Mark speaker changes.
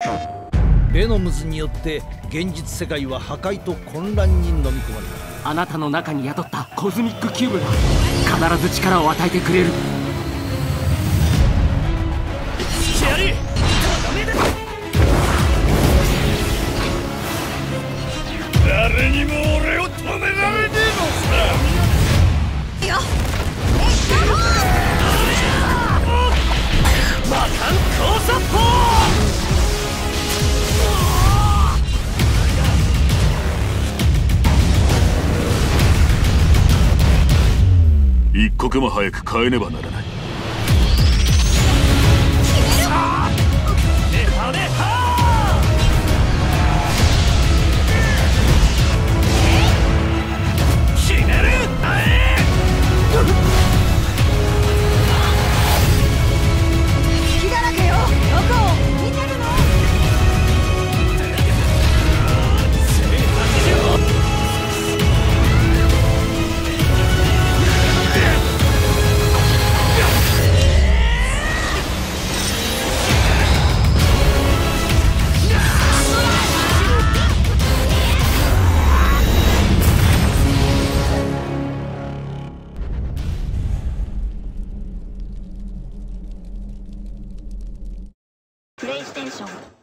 Speaker 1: ベノムズによって現実世界は破壊と混乱に飲み込まれた。
Speaker 2: あなたの中に宿ったコズミックキューブが必ず力を与えてくれる。
Speaker 3: してやり。誰にも俺を止められねえのさ。よっ魔漢高殺法。
Speaker 4: 一刻も早く変えねばならない。
Speaker 5: プレイステーション